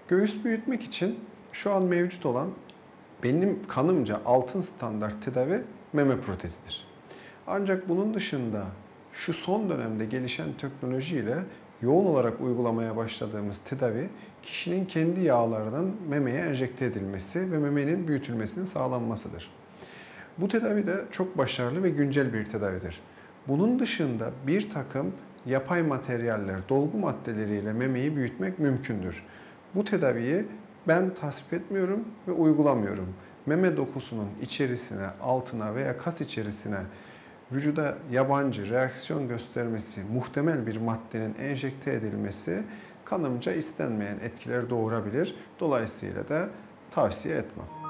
Göğüs büyütmek için şu an mevcut olan benim kanımca altın standart tedavi meme protezidir. Ancak bunun dışında şu son dönemde gelişen teknolojiyle yoğun olarak uygulamaya başladığımız tedavi kişinin kendi yağlarının memeye enjekte edilmesi ve memenin büyütülmesinin sağlanmasıdır. Bu tedavi de çok başarılı ve güncel bir tedavidir. Bunun dışında bir takım yapay materyaller, dolgu maddeleriyle memeyi büyütmek mümkündür. Bu tedaviyi ben tasvip etmiyorum ve uygulamıyorum. Meme dokusunun içerisine, altına veya kas içerisine vücuda yabancı reaksiyon göstermesi, muhtemel bir maddenin enjekte edilmesi kanımca istenmeyen etkiler doğurabilir. Dolayısıyla da tavsiye etmem.